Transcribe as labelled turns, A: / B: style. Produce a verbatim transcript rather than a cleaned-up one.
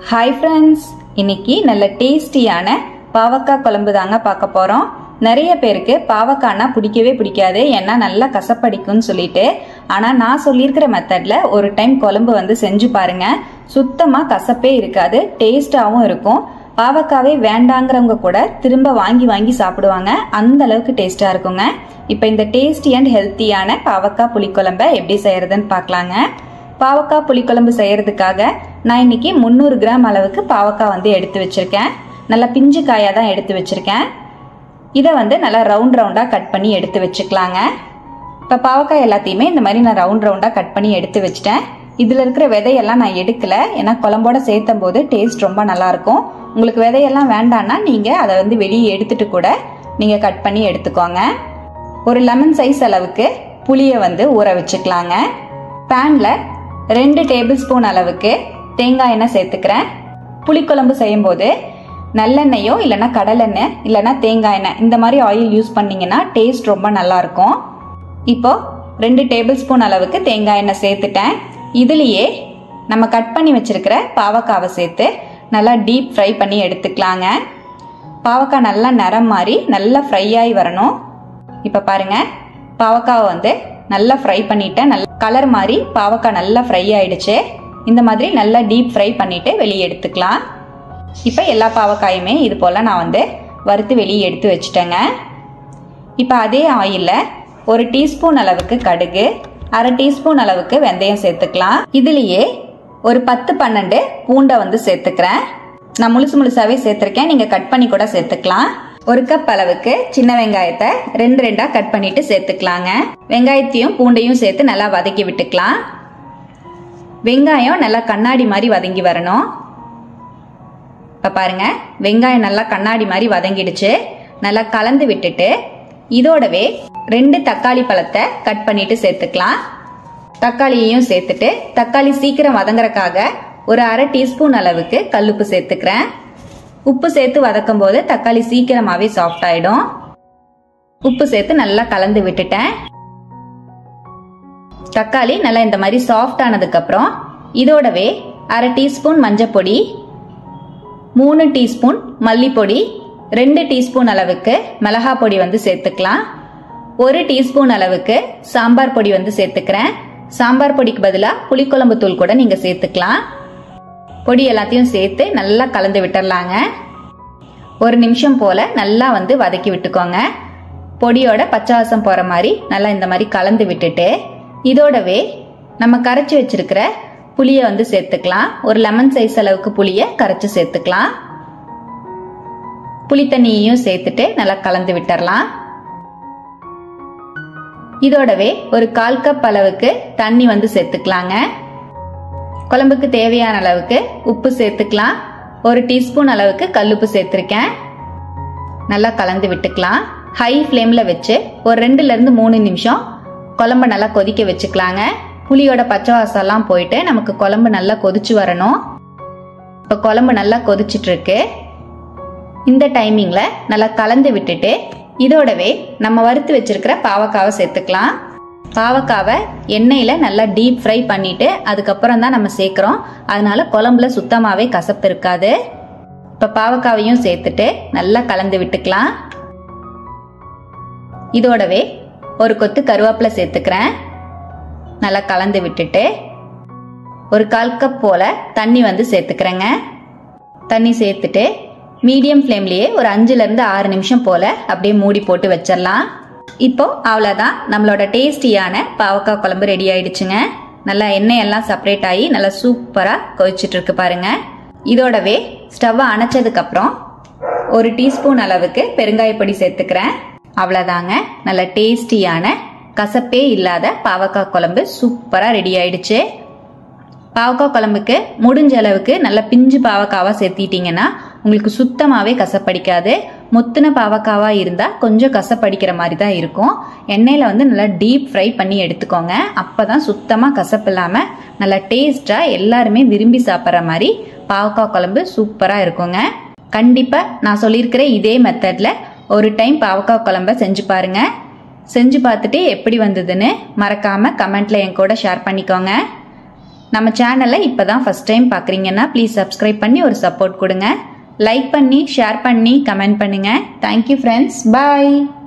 A: Hi friends, இன்னைக்கு நல்ல டேஸ்டியான பாவக்காய் குழம்பு தாங்க பார்க்க போறோம். நிறைய பேருக்கு பாவக்காய்னா பிடிக்கவே பிடிக்காது, ஏன்னா நல்லா கசப்படிக்கும்னு சொல்லிட்டு. ஆனா நான் சொல்லியிருக்கிற மெத்தட்ல ஒரு டைம் குழம்பு வந்து செஞ்சு பாருங்க, சுத்தமா கசப்பே இருக்காது, டேஸ்டாவும் இருக்கும். பாவக்காவே வேண்டாங்கிறவங்க கூட திரும்ப வாங்கி வாங்கி சாப்பிடுவாங்க, அந்த அளவுக்கு டேஸ்டா இருக்குங்க. இப்போ இந்த டேஸ்டி அண்ட் ஹெல்த்தியான பாவக்காய் புளிக்குழம்பை எப்படி செய்யறதுன்னு பார்க்கலாங்க. பாவக்காய் புளிக்குழம்பு செய்யறதுக்காக நான் இன்னைக்கு முந்நூறு கிராம் அளவுக்கு பாவக்காய் வந்து எடுத்து வச்சிருக்கேன். நல்லா பிஞ்சு காயா தான் எடுத்து வச்சிருக்கேன். இதை வந்து நல்லா ரவுண்ட் ரவுண்டா கட் பண்ணி எடுத்து வச்சுக்கலாங்க. இப்போ பாவக்காய் எல்லாத்தையுமே இந்த மாதிரி நான் ரவுண்ட் ரவுண்டா கட் பண்ணி எடுத்து வச்சிட்டேன். இதுல இருக்கிற விதையெல்லாம் நான் எடுக்கல, ஏன்னா குழம்போட சேர்த்தும் போது டேஸ்ட் ரொம்ப நல்லா இருக்கும். உங்களுக்கு விதையெல்லாம் வேண்டாம்னா நீங்க அதை வந்து வெளியே எடுத்துட்டு கூட நீங்க கட் பண்ணி எடுத்துக்கோங்க. ஒரு லெமன் சைஸ் அளவுக்கு புளியை வந்து ஊற வச்சுக்கலாங்க. பேன்ல ரெண்டு டேபிள் ஸ்பூன் அளவுக்கு தேங்காய் எண்ணெய் சேர்த்துக்கிறேன். புளிக்குழம்பு செய்யும் போது நல்லெண்ணெயோ இல்லைன்னா கடலெண்ணெய் இல்லைன்னா தேங்காய் எண்ணெய் இந்த மாதிரி ஆயில் யூஸ் பண்ணீங்கன்னா டேஸ்ட் ரொம்ப நல்லா இருக்கும். இப்போ ரெண்டு டேபிள் ஸ்பூன் அளவுக்கு தேங்காய் எண்ணெய் சேர்த்துட்டேன். இதுலேயே நம்ம கட் பண்ணி வச்சிருக்கிற பாவக்காவை சேர்த்து நல்லா டீப் ஃப்ரை பண்ணி எடுத்துக்கலாங்க. பாவக்காய் நல்லா நிறம் மாறி நல்லா ஃப்ரை ஆகி வரணும். இப்போ பாருங்க, பாவக்காவை வந்து நல்லா ஃப்ரை பண்ணிட்டேன். நல்ல கலர் மாதிரி பாவக்காய் நல்லா ஃப்ரை ஆயிடுச்சு. இந்த மாதிரி நல்லா டீப் ஃப்ரை பண்ணிட்டு வெளியே எடுத்துக்கலாம். இப்போ எல்லா பாவக்காயுமே இது போல நான் வந்து வறுத்து வெளியே எடுத்து வச்சுட்டேங்க. இப்போ அதே ஆயிலில் ஒரு டீஸ்பூன் அளவுக்கு கடுகு, அரை டீஸ்பூன் அளவுக்கு வெந்தயம் சேர்த்துக்கலாம். இதுலேயே ஒரு பத்து பன்னெண்டு பூண்டை வந்து சேர்த்துக்கிறேன். நான் முழுசு முழுசாவே சேர்த்துருக்கேன், நீங்க கட் பண்ணி கூட சேர்த்துக்கலாம். ஒரு கப் அளவுக்கு சின்ன வெங்காயத்தை ரெண்டு ரெண்டா கட் பண்ணிட்டு சேர்த்துக்கலாங்க. வெங்காயத்தையும் பூண்டையும் சேர்த்து நல்லா வதக்கி விட்டுக்கலாம். வெங்காயம் நல்லா கண்ணாடி மாதிரி வதங்கி வரணும். இப்ப பாருங்க, வெங்காயம் நல்லா கண்ணாடி மாதிரி வதங்கிடுச்சு. நல்லா கலந்து விட்டுட்டு இதோடவே ரெண்டு தக்காளி பழத்தை கட் பண்ணிட்டு சேர்த்துக்கலாம். தக்காளியையும் சேர்த்துட்டு தக்காளி சீக்கிரம் வதங்குறதுக்காக ஒரு அரை டீஸ்பூன் அளவுக்கு கல்லுப்பு சேர்த்துக்கிறேன். உப்பு சேர்த்து வதக்கும் போது தக்காளி சீக்கிரமாவே சாஃப்ட் ஆயிடும். உப்பு சேர்த்து நல்லா கலந்து விட்டுட்டேன். தக்காளி நல்லா இந்த மாதிரி சாஃப்ட் ஆனதுக்கு அப்புறம் இதோடவே அரை டீஸ்பூன் மஞ்சள் பொடி, மூணு டீஸ்பூன் மல்லிப்பொடி, ரெண்டு டீஸ்பூன் அளவுக்கு மிளகா பொடி வந்து சேர்த்துக்கலாம். ஒரு டீஸ்பூன் அளவுக்கு சாம்பார் பொடி வந்து சேர்த்துக்கிறேன். சாம்பார் பொடிக்கு பதிலாக புளிக்குழம்பு தூள் கூட நீங்க சேர்த்துக்கலாம். பொடி எல்லாத்தையும் சேர்த்து நல்லா கலந்து விட்டுறலாங்க. ஒரு நிமிஷம் போல நல்லா வந்து வதக்கி விட்டுக்கோங்க. பொடியோட பச்சை வாசம் போற மாதிரி நல்லா இந்த மாதிரி கலந்து விட்டுட்டு இதோடவே நம்ம கரைச்சி வச்சிருக்கிற புளியை வந்து சேர்த்துக்கலாம். ஒரு லெமன் சைஸ் அளவுக்கு புளியை கரைச்சி சேர்த்துக்கலாம். புளி தண்ணியையும் சேர்த்துட்டு நல்லா கலந்து விட்டுறலாம். இதோடவே ஒரு கால் கப் அளவுக்கு தண்ணி வந்து சேர்த்துக்கலாங்க. குழம்புக்கு தேவையான அளவுக்கு உப்பு சேர்த்துக்கலாம். ஒரு டீஸ்பூன் அளவுக்கு கல்லுப்பு சேர்த்திருக்கேன். நல்லா கலந்து விட்டுக்கலாம். ஹை ஃப்ளேம்ல வச்சு ஒரு ரெண்டுல இருந்து மூணு நிமிஷம் குழம்பு நல்லா கொதிக்க வச்சுக்கலாங்க. புளியோட பச்சை வாசம் எல்லாம் போயிட்டு நமக்கு குழம்பு நல்லா கொதிச்சு வரணும். இப்போ குழம்பு நல்லா கொதிச்சுட்டு இருக்கு. இந்த டைமிங்ல நல்லா கலந்து விட்டுட்டு இதோடவே நம்ம வறுத்து வச்சிருக்கிற பாவக்காவை சேர்த்துக்கலாம். பாவக்காவை எண்ணெயில நல்லா டீப் ஃப்ரை பண்ணிட்டு அதுக்கப்புறம் தான் நம்ம சேர்க்கிறோம், அதனால குழம்புல சுத்தமாவே கசப்பு இருக்காது. இப்ப பாவக்காவையும் சேர்த்துட்டு நல்லா கலந்து விட்டுக்கலாம். இதோடவே ஒரு கொத்து கருவேப்பிலை சேர்த்துக்கிறேன். நல்லா கலந்து விட்டுட்டு ஒரு கால் கப் போல தண்ணி வந்து சேர்த்துக்கிறேங்க. தண்ணி சேர்த்துட்டு மீடியம் ஃப்ளேம்லயே ஒரு அஞ்சுல இருந்து ஆறு நிமிஷம் போல அப்படியே மூடி போட்டு வச்சிடலாம். இப்போ அவ்வளவுதான், நம்மளோட டேஸ்டியான பாவக்காய் குழம்பு ரெடி ஆயிடுச்சுங்க. நல்லா எண்ணெய் எல்லாம் செப்பரேட் ஆகி நல்லா சூப்பரா கொதிச்சுட்டு இருக்கு பாருங்க. இதோடவே ஸ்டவ்வை அணைச்சதுக்கு அப்புறம் ஒரு டீஸ்பூன் அளவுக்கு பெருங்காய பொடி சேர்த்துக்கிறேன். அவ்வளவுதாங்க, நல்ல டேஸ்டியான கசப்பே இல்லாத பாவக்காய் குழம்பு சூப்பரா ரெடி ஆயிடுச்சு. பாவக்காய் குழம்புக்கு முடிஞ்ச அளவுக்கு நல்ல பிஞ்சு பாவக்காவா சேர்த்திட்டீங்கன்னா உங்களுக்கு சுத்தமாவே கசப்படிக்காது. முத்துன பாவக்காவா இருந்தா கொஞ்சம் கசப்படிக்கிற மாதிரி தான் இருக்கும். எண்ணெயில வந்து நல்லா டீப் ஃப்ரை பண்ணி எடுத்துக்கோங்க, அப்பதான் சுத்தமா கசப்பு இல்லாம நல்லா டேஸ்டா எல்லாருமே விரும்பி சாப்பிட்ற மாதிரி பாவக்காய் குழம்பு சூப்பரா இருக்குங்க. கண்டிப்பா நான் சொல்லியிருக்கிற இதே மெத்தட்ல ஒரு டைம் பாவக்காய் குழம்ப செஞ்சு பாருங்க. செஞ்சு பார்த்துட்டு எப்படி வந்ததுன்னு மறக்காம கமெண்ட்ல என் கூட ஷேர் பண்ணிக்கோங்க. நம்ம சேனலை இப்போ தான் ஃபர்ஸ்ட் டைம் பார்க்குறீங்கன்னா ப்ளீஸ் சப்ஸ்கிரைப் பண்ணி ஒரு சப்போர்ட் கொடுங்க. லைக் பண்ணி ஷேர் பண்ணி கமெண்ட் பண்ணுங்க. Thank you friends. பாய்.